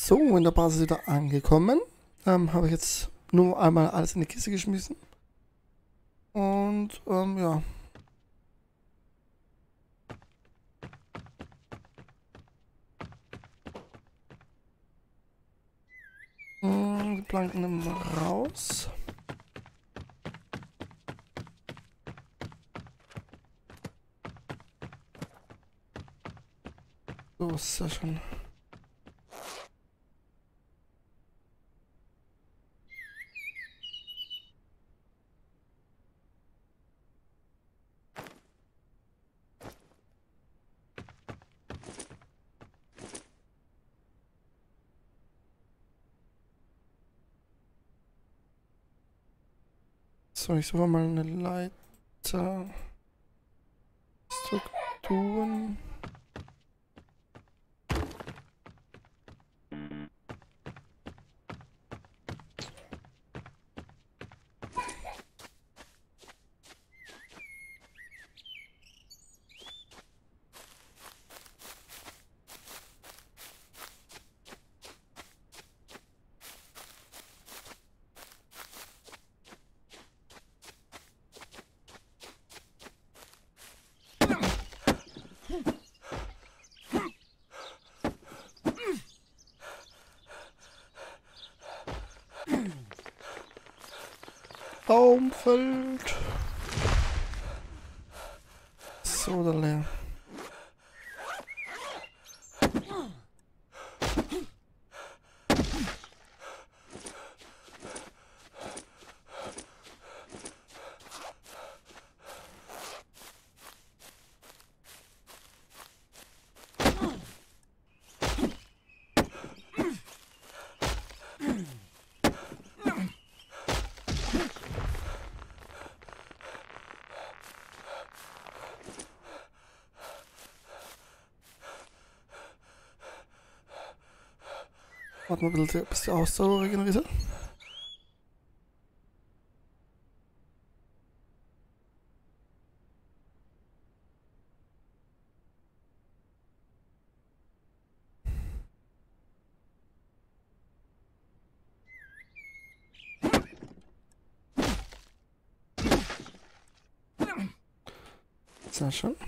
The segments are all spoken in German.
So, in der Basis wieder angekommen. Habe ich jetzt nur einmal alles in die Kiste geschmissen. Und ja. Die Planken nehmen wir raus. So, ist ja schon. So, ich suche mal eine Leiter. Strukturen. Baumfeld. So, oder leer. Warte mal, bis die Ausdauer regeneriert. Sehr schön.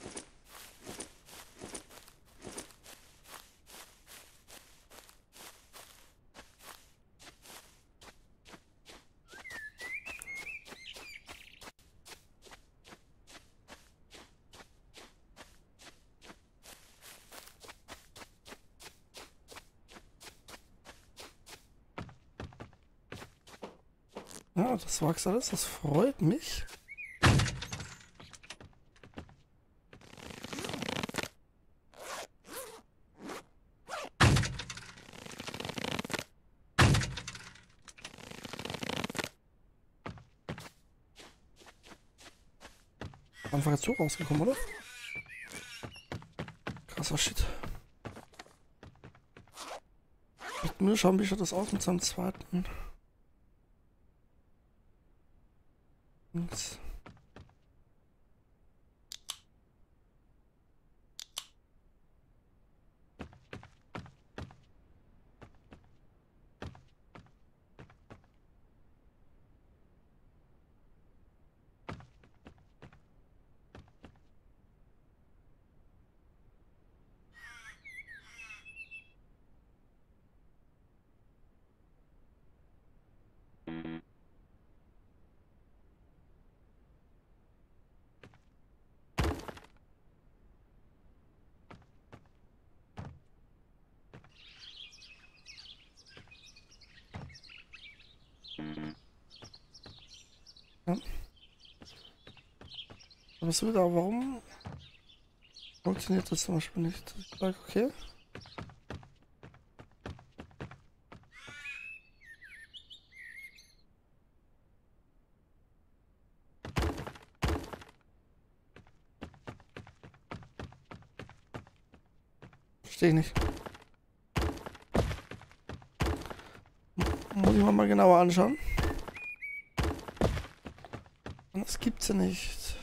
Ja, das wächst alles, das freut mich. Einfach jetzt so rausgekommen, oder? Krasser Shit. Mit mir schauen, wie schaut das aus mit seinem zweiten. Und ja. Aber so wieder, warum funktioniert das zum Beispiel nicht? Ich sag, okay. Verstehe ich nicht. Muss ich mir mal genauer anschauen. Das gibt's ja nicht.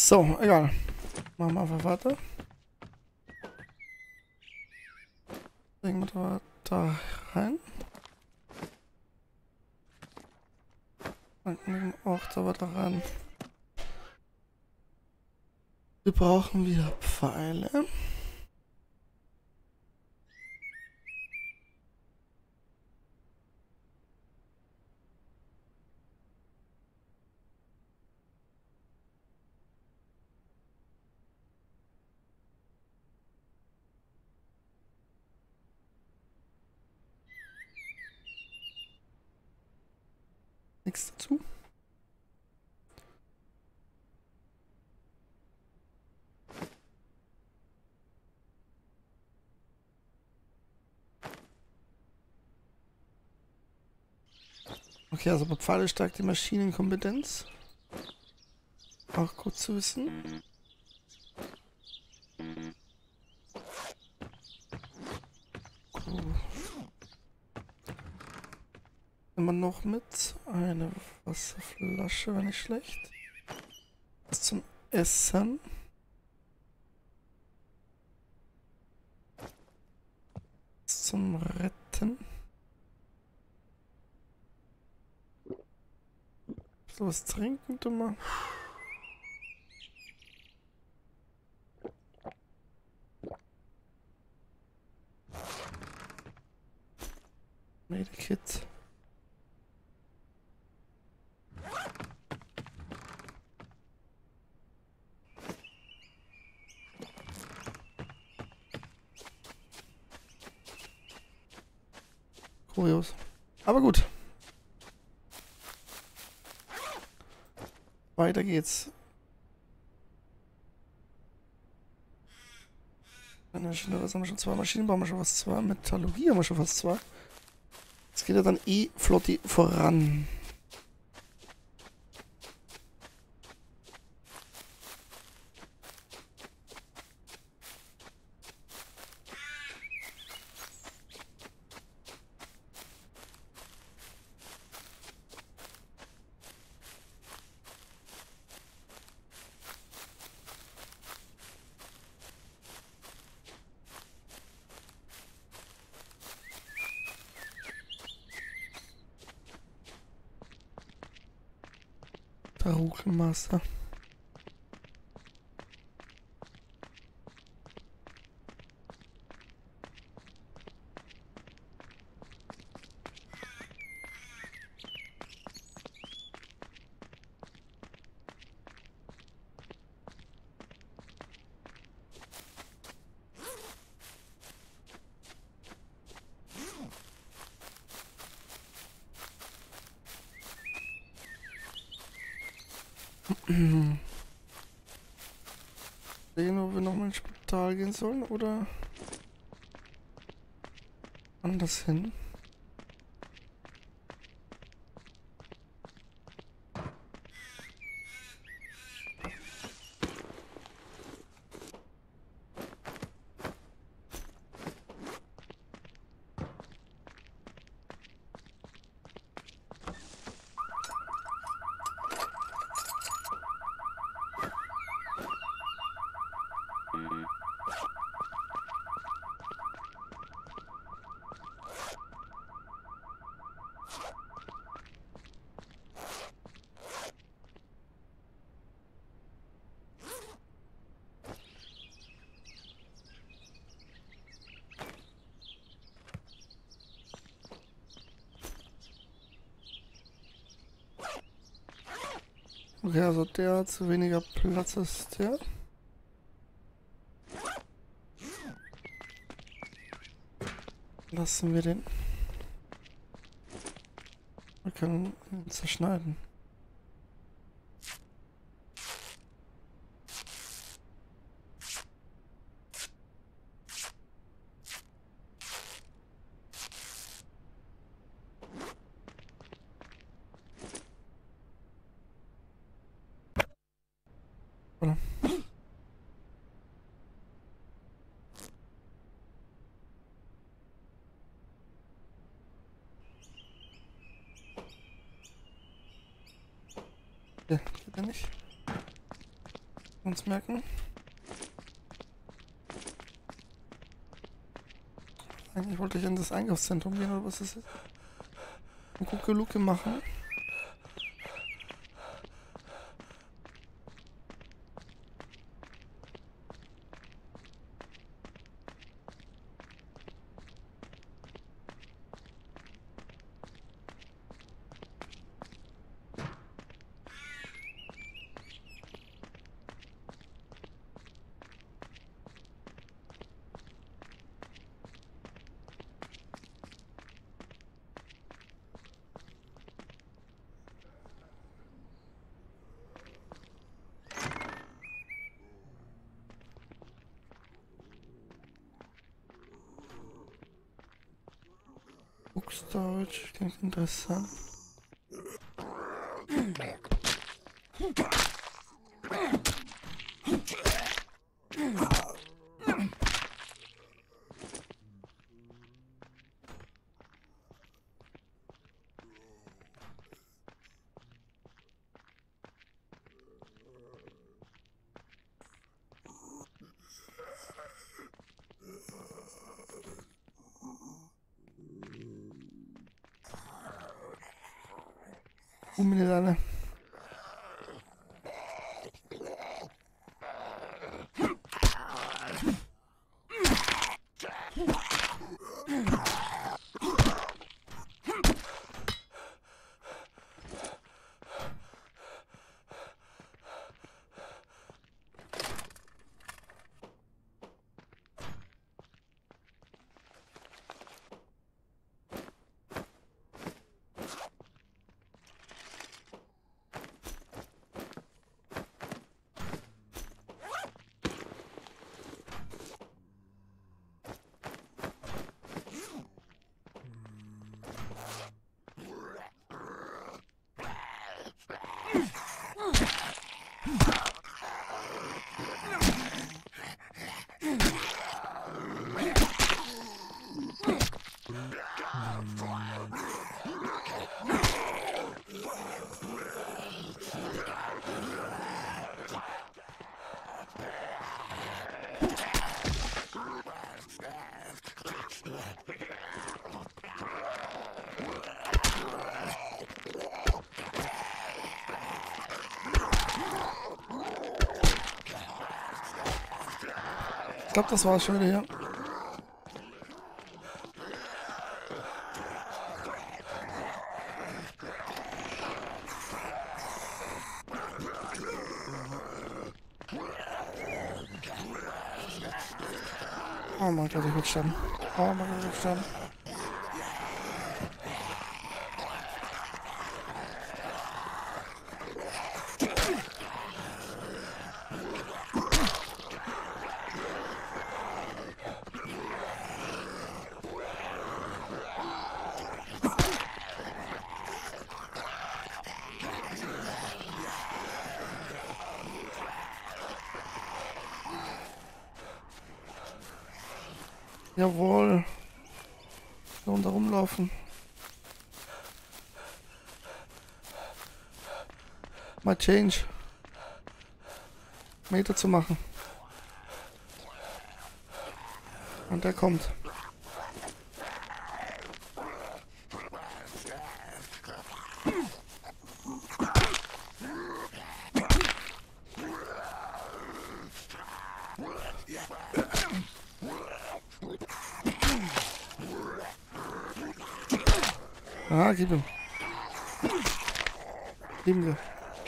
So, egal. Machen wir einfach weiter. Legen wir da rein. Dann legen wir auch da weiter rein. Wir brauchen wieder Pfeile. Nichts dazu. Okay, also bei Pfeile steigt die Maschinenkompetenz. Auch gut zu wissen. Gut. Nehmen wir noch mit. Eine Wasserflasche, wäre nicht schlecht. Was zum Essen. Was zum Retten. So was trinken, du mal. Medikit. Kurios. Aber gut. Weiter geht's. Was haben wir schon? 2 Maschinen, brauchen wir schon was 2. Metallurgie haben wir schon fast 2. Es geht ja dann flotti voran. Der Ruckelmaster. Sehen, wo wir nochmal ins Spital gehen sollen oder anders hin. Okay, also der hat zu weniger Platz als der. Lassen wir den. Wir können ihn zerschneiden. Oder? Ja, geht ja nicht. Uns merken. Eigentlich wollte ich in das Einkaufszentrum gehen, oder was ist das? Und Gucke-Lucke machen. Book Storage klingt interessant. Minerale. Ich glaube, das war's schon wieder hier. Oh mein Gott, ich bin sterben. Oh mein Gott, ich bin sterben. Jawohl. Da runter rumlaufen. Mal Change. Meter zu machen. Und der kommt. Ah, gib ihm. Geben wir.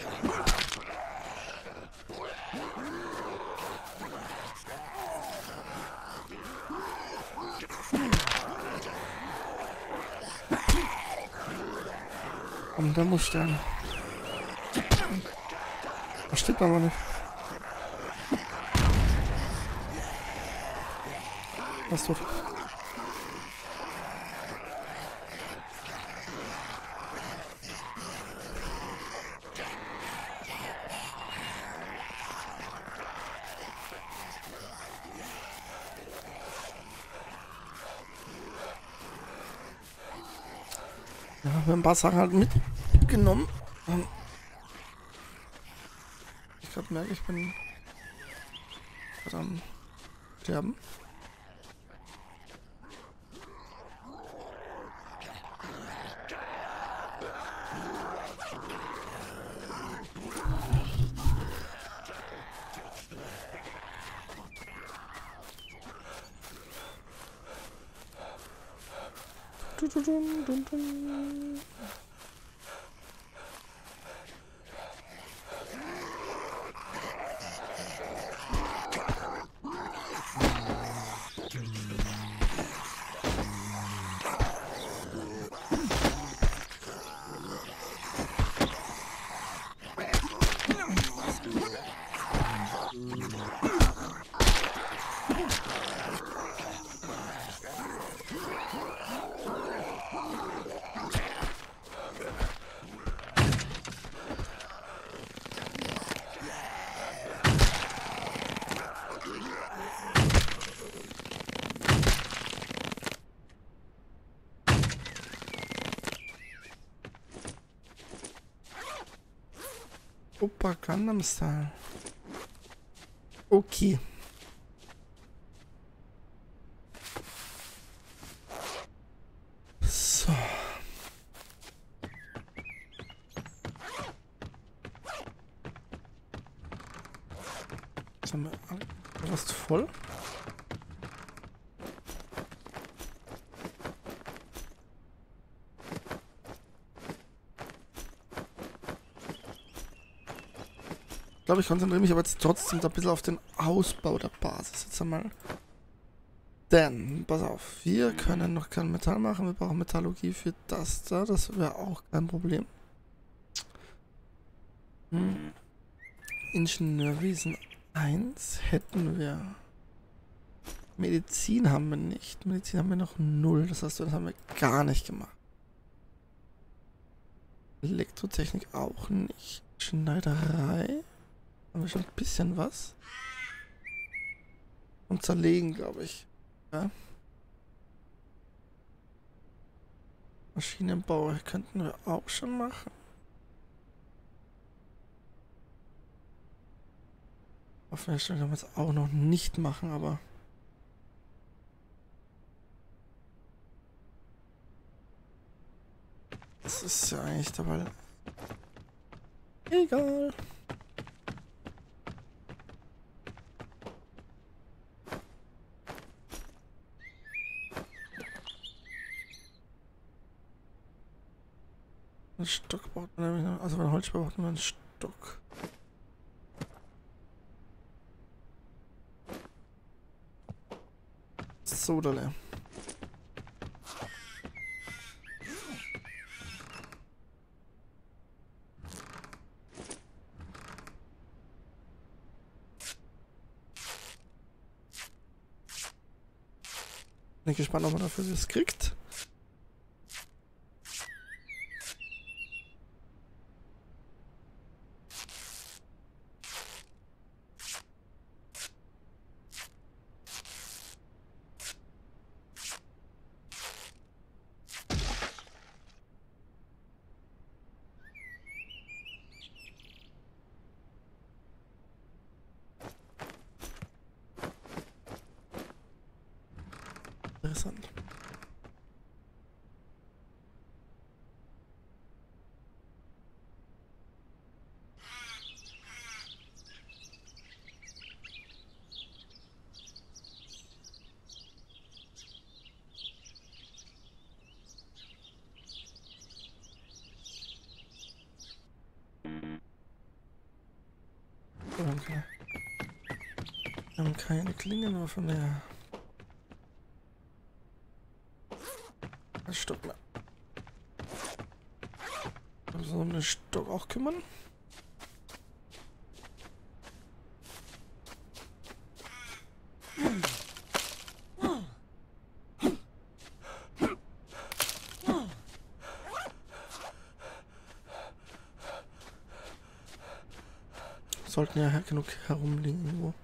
Und da muss sterben. Das stimmt aber nicht. Was tut? Ja, wir haben ein paar Sachen halt mitgenommen. Ich glaube, merke ich bin am Sterben. Opa Gangnam Style. Okay. So. Jetzt haben wir fast voll. Ich glaube, ich konzentriere mich aber jetzt trotzdem ein bisschen auf den Ausbau der Basis. Jetzt einmal. Denn, pass auf, wir können noch kein Metall machen. Wir brauchen Metallurgie für das da. Das wäre auch kein Problem. Ingenieurwesen 1 hätten wir. Medizin haben wir nicht. Medizin haben wir noch 0. Das heißt, das haben wir gar nicht gemacht. Elektrotechnik auch nicht. Schneiderei. Haben wir schon ein bisschen was. Und zerlegen, glaube ich. Ja. Maschinenbau könnten wir auch schon machen. Waffenherstellung können wir jetzt auch noch nicht machen, aber... Das ist ja eigentlich dabei... Egal. Einen Stock braucht man nämlich noch, also bei Holz braucht man einen Stock. So, da leer. Bin gespannt, ob man dafür das kriegt. Interessant. Okay. Wir haben keine Klingen, aber von der... Ein Stock mehr. Also um den Stock auch kümmern. Sollten ja genug herumliegen irgendwo.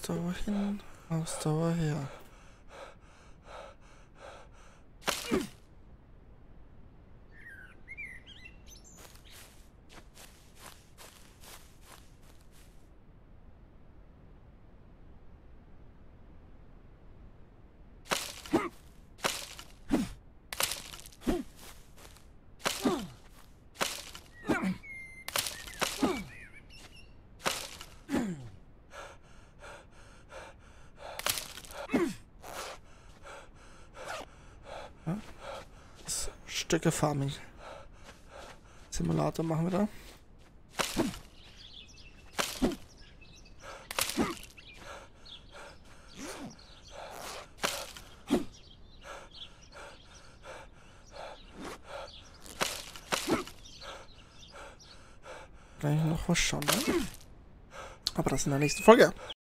Ausdauer hin, Ausdauer her. Stücke Farming. Simulator machen wir da. Gleich noch was schauen, ne? Aber das in der nächsten Folge.